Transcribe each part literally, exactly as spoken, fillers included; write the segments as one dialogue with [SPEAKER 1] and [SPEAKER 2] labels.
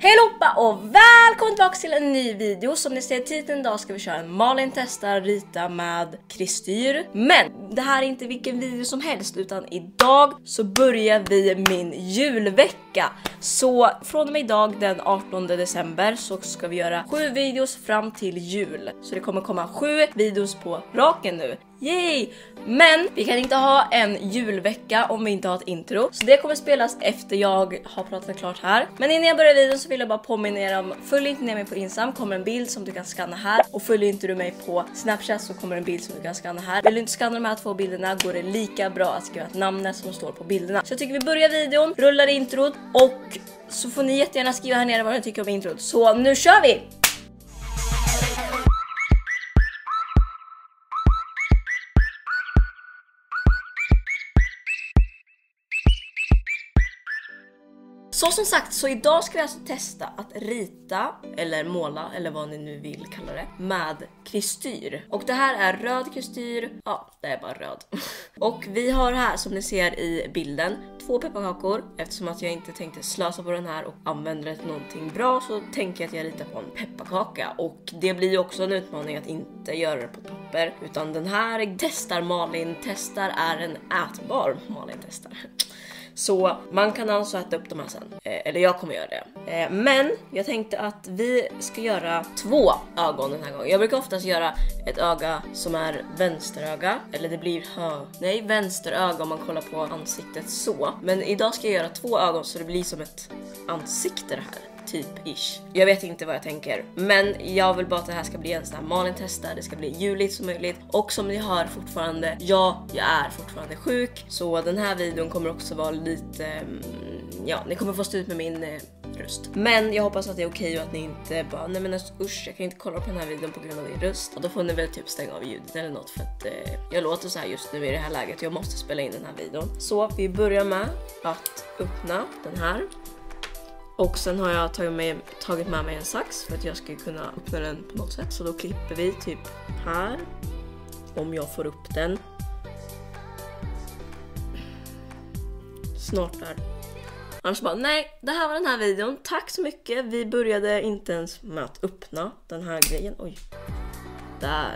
[SPEAKER 1] Hej allihopa och välkommen tillbaka till en ny video. Som ni ser i titeln idag ska vi köra en Malin testar rita med kristyr. Men det här är inte vilken video som helst, utan idag så börjar vi min julvecka. Så från och med idag den artonde december så ska vi göra sju videos fram till jul. Så det kommer komma sju videos på raken nu. Yay! Men vi kan inte ha en julvecka om vi inte har ett intro. Så det kommer spelas efter jag har pratat klart här. Men innan jag börjar videon så vill jag bara påminna er om: följ inte ner mig på Instagram, kommer en bild som du kan scanna här. Och följer inte du mig på Snapchat så kommer en bild som du kan scanna här. Vill du inte scanna de här två bilderna går det lika bra att skriva ett namn som står på bilderna. Så jag tycker vi börjar videon, rullar introt och så får ni jättegärna skriva här nere vad ni tycker om introt. Så nu kör vi! Så som sagt, så idag ska vi alltså testa att rita eller måla eller vad ni nu vill kalla det med kristyr. Och det här är röd kristyr. Ja, det är bara röd. Och vi har här, som ni ser i bilden, två pepparkakor. Eftersom att jag inte tänkte slösa på den här och använda det till någonting bra så tänker jag att jag ritar på en pepparkaka. Och det blir ju också en utmaning att inte göra det på papper, utan den här testar Malin testar är en ätbar Malin testar. Så man kan alltså äta upp de här sen. Eh, eller jag kommer göra det. Eh, men jag tänkte att vi ska göra två ögon den här gången. Jag brukar oftast göra ett öga som är vänsteröga. Eller det blir hö. Nej, vänsteröga om man kollar på ansiktet så. Men idag ska jag göra två ögon så det blir som ett ansikte det här. Typ ish. Jag vet inte vad jag tänker. Men jag vill bara att det här ska bli en sån här Malin testar. Det ska bli juligt som möjligt. Och som ni hör fortfarande, ja, jag är fortfarande sjuk. Så den här videon kommer också vara lite mm, ja, ni kommer få stå ut med min eh, röst. Men jag hoppas att det är okej och att ni inte bara, nej men usch, jag kan inte kolla på den här videon på grund av din röst. Och då får ni väl typ stänga av ljudet eller något, för att eh, jag låter så här just nu i det här läget. Jag måste spela in den här videon. Så vi börjar med att öppna den här. Och sen har jag tagit med, tagit med mig en sax för att jag ska kunna öppna den på något sätt. Så då klipper vi typ här. Om jag får upp den. Snart där. Annars bara, nej, det här var den här videon. Tack så mycket. Vi började inte ens med att öppna den här grejen. Oj. Där.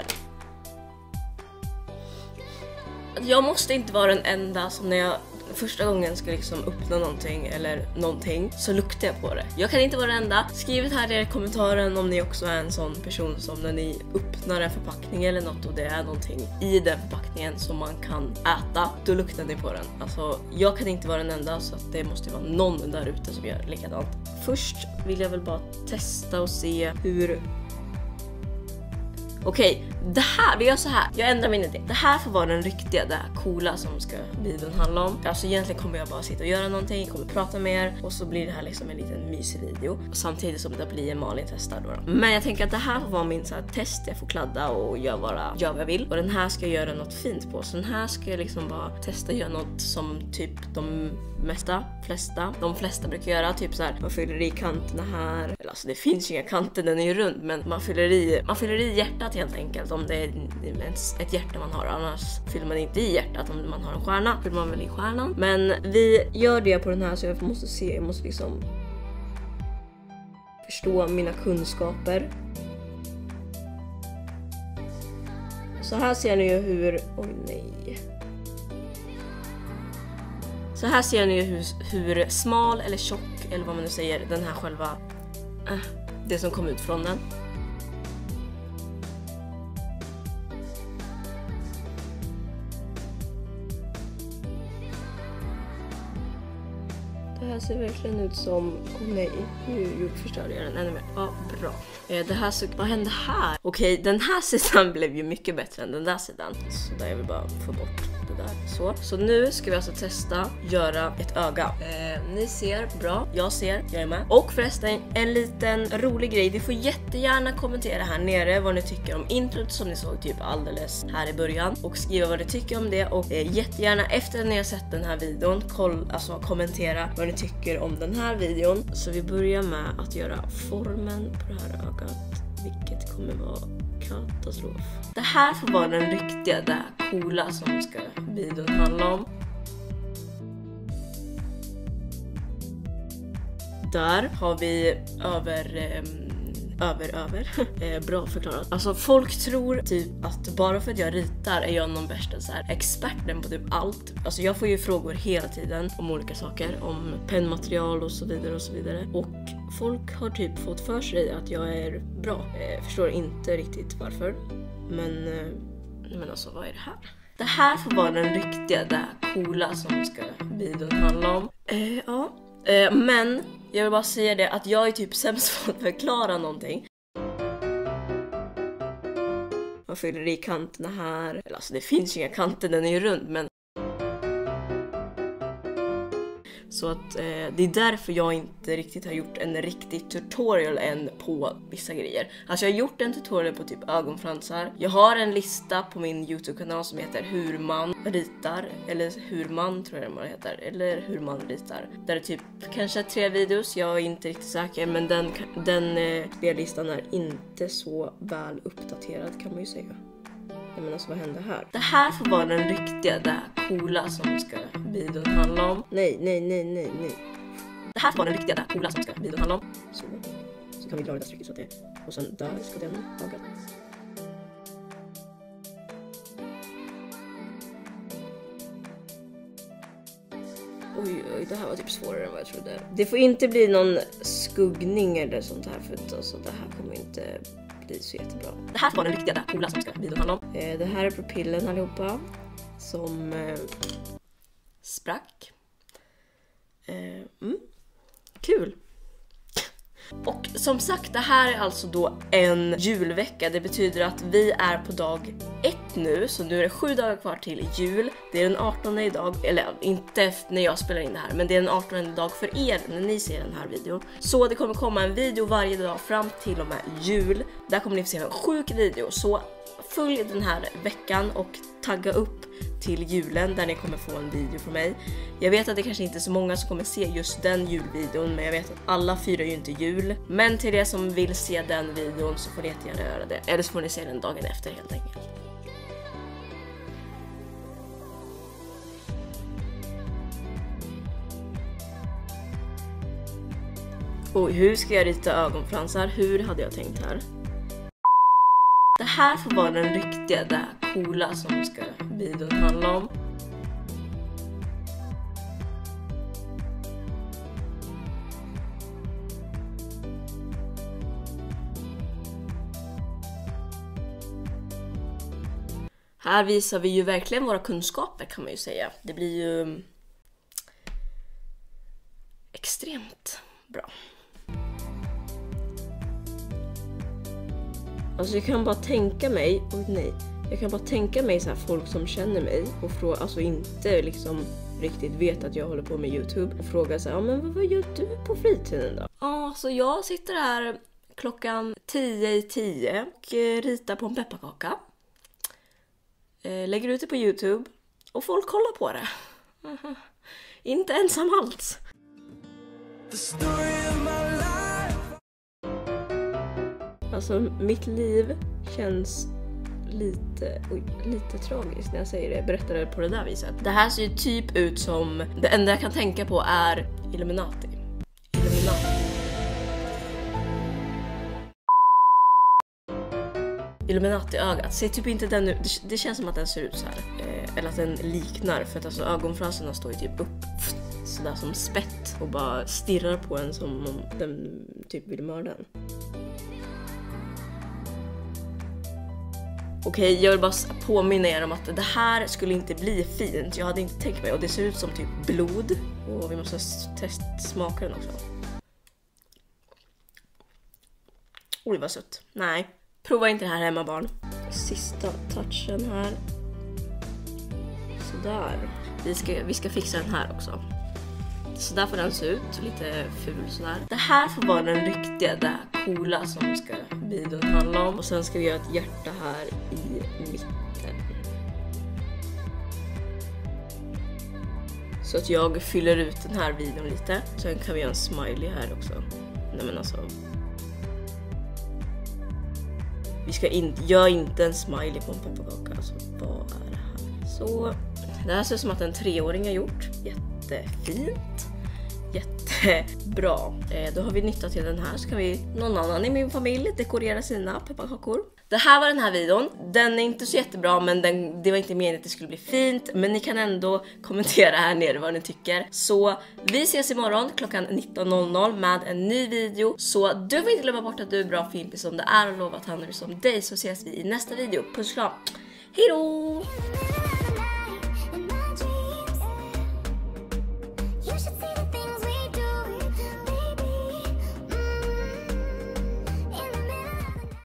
[SPEAKER 1] Jag måste inte vara den enda som när jag första gången ska liksom öppna någonting eller någonting så luktar jag på det. Jag kan inte vara den enda. Skriv här i kommentaren om ni också är en sån person som när ni öppnar en förpackning eller något och det är någonting i den förpackningen som man kan äta, då luktar ni på den. Alltså, jag kan inte vara den enda, så att det måste vara någon där ute som gör likadant. Först vill jag väl bara testa och se hur... Okej, det här, vi gör så här. Jag ändrar min idé. Det här får vara den riktiga, det här coola som ska videon handla om. Alltså egentligen kommer jag bara sitta och göra någonting, kommer prata med er och så blir det här liksom en liten mysig video. Samtidigt som det blir en Malin testar då, då. Men jag tänker att det här får vara min så här test. Jag får kladda och göra bara gör vad jag vill. Och den här ska jag göra något fint på. Så den här ska jag liksom bara testa göra något som typ de mesta, flesta, de flesta brukar göra. Typ så här, man fyller i kanterna här. Eller alltså det finns ju inga kanter, den är ju rund. Men man fyller i, man fyller i hjärtat helt enkelt. Om det är ett hjärta man har. Annars fyller man inte i hjärtat. Om man har en stjärna fyller man väl i stjärnan. Men vi gör det på den här så jag måste se, jag måste liksom förstå mina kunskaper. Så här ser ni ju hur, oj nej. Så här ser ni ju hur, hur smal eller tjock eller vad man nu säger den här själva, äh, det som kom ut från den. Det här ser verkligen ut som, oh nej, nu förstörde jag den ännu mer. Ja, bra. Eh, det här så, vad hände här? Okej, den här sidan blev ju mycket bättre än den där sidan. Så där jag vill bara få bort det där. Så, så nu ska vi alltså testa göra ett öga. Eh, ni ser, bra. Jag ser, jag är med. Och förresten, en liten rolig grej. Ni får jättegärna kommentera här nere vad ni tycker om introt som ni såg typ alldeles här i början. Och skriva vad ni tycker om det. Och eh, jättegärna efter att ni har sett den här videon, koll, alltså kommentera vad ni tycker om den här videon. Så vi börjar med att göra formen på det här ögat, vilket kommer vara katastrof. Det här får vara den riktiga, det här coola som ska videon handla om. Där har vi över... Eh, över, över. eh, bra förklarat. Alltså folk tror typ att bara för att jag ritar är jag någon värsta så här experten på typ allt. Alltså jag får ju frågor hela tiden om olika saker. Om pennmaterial och så vidare och så vidare. Och folk har typ fått för sig att jag är bra. Eh, förstår inte riktigt varför. Men, eh, men alltså vad är det här? Det här får vara den riktiga, det coola som ska videon handla om. Eh, ja. Eh, men jag vill bara säga det att jag är typ sämst på att förklara någonting. Man fyller i kanterna här. Alltså det finns ju inga kanter, den är ju rund, men så att eh, det är därför jag inte riktigt har gjort en riktig tutorial än på vissa grejer. Alltså jag har gjort en tutorial på typ ögonfransar. Jag har en lista på min YouTube-kanal som heter Hur man ritar. Eller hur man tror jag det heter. Eller hur man ritar. Där det typ kanske tre videos. Jag är inte riktigt säker. Men den, den eh, spellistan är inte så väl uppdaterad kan man ju säga. Men alltså vad händer här? Det här får vara den riktiga, det coola som ska videon handla om. Nej, nej, nej, nej, nej. Det här får vara den riktiga, det coola som ska videon handla om. Så, så kan vi dra det där strecket så att det... Och sen där ska den lagas. Oj, oj, det här var typ svårare än vad jag trodde. Det får inte bli någon skuggning eller sånt här för att alltså, det här kommer inte... Det är så jättebra. Det här var den riktiga, det coola som ska videon handla om. Eh, det här är pupillen allihopa. Som eh, sprack. Eh, mm. Kul. Och som sagt, det här är alltså då en julvecka. Det betyder att vi är på dag ett nu. Så nu är det sju dagar kvar till jul. Det är den artonde idag. Eller inte när jag spelar in det här. Men det är den artonde dag för er när ni ser den här videon. Så det kommer komma en video varje dag fram till och med jul. Där kommer ni få se en sjuk video. Så följ den här veckan och tagga upp till julen där ni kommer få en video från mig. Jag vet att det kanske inte är så många som kommer se just den julvideon, men jag vet att alla firar ju inte jul. Men till er som vill se den videon så får ni jättegärna göra det. Eller så får ni se den dagen efter helt enkelt. Och hur ska jag rita ögonfransar? Hur hade jag tänkt här? Det här får vara den riktiga, det coola som ska videon handla om. Här visar vi ju verkligen våra kunskaper kan man ju säga. Det blir ju extremt bra. Alltså jag kan bara tänka mig, oj nej, jag kan bara tänka mig så här folk som känner mig och fråga, alltså inte liksom riktigt vet att jag håller på med YouTube och frågar så här, ja men vad, vad gör du på fritiden då? Ja, så jag sitter här klockan tio i tio och ritar på en pepparkaka. Lägger ut det på YouTube och folk kollar på det. Inte ensam alls. Alltså mitt liv känns lite, oj, lite tragiskt när jag säger det, berättar det på det där viset. Det här ser ju typ ut som, det enda jag kan tänka på är Illuminati. Illuminati. Illuminati-ögat. Ser typ inte den ut. Det, det känns som att den ser ut så här. Eh, eller att den liknar. För att alltså ögonfransarna står ju typ upp. Sådär som spett. Och bara stirrar på en som om den typ vill mörda en. Okej, okay, jag vill bara påminna er om att det här skulle inte bli fint. Jag hade inte tänkt mig. Och det ser ut som typ blod. Och vi måste testsmaka den också. Oj, vad sött. Nej. Prova inte det här hemma, barn. Sista touchen här. Sådär. Vi ska, vi ska fixa den här också. Så där får den se ut. Lite ful sådär. Det här får vara den riktiga, det coola som ska videon handla om. Och sen ska vi göra ett hjärta här i mitten. Så att jag fyller ut den här videon lite. Sen kan vi göra en smiley här också. Nej men alltså... Vi ska inte, gör inte en smiley på en pepparkaka. Alltså, vad är det här? Så, det här ser ut som att en treåring har gjort. Jättefint. Jätte... Bra, eh, då har vi nytta till den här. Så kan vi, någon annan i min familj, dekorera sina pepparkakor. Det här var den här videon. Den är inte så jättebra, men den, det var inte meningen att det skulle bli fint. Men ni kan ändå kommentera här nere vad ni tycker. Så vi ses imorgon klockan nitton noll noll med en ny video. Så du får inte glömma bort att du är bra fimpis som det är och lova att han är som dig. Så ses vi i nästa video. Puss och kram. Hej då!